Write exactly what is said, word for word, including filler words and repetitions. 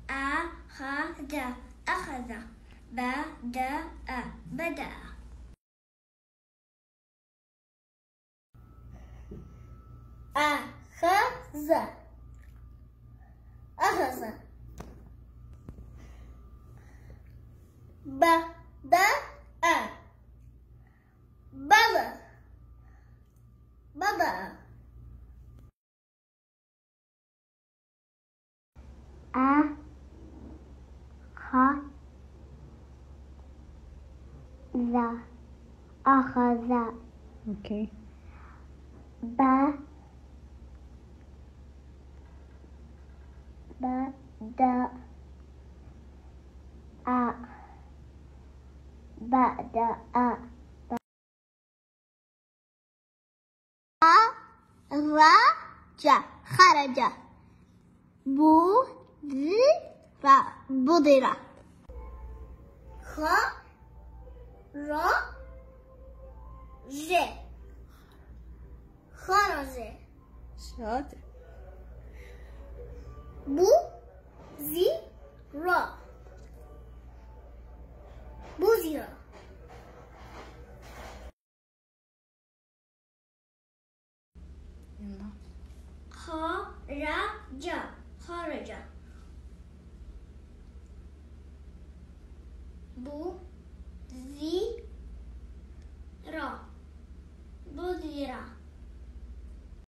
أخذ أخذ بدأ بدأ أخذ أخذ بدأ بدأ بدأ أخذ أخذ اوكي. ب بدأ أ بدأ خرج خرج بذر بذر خرج خرج شاطر. بذر بذر يلا. خرج خرج بذر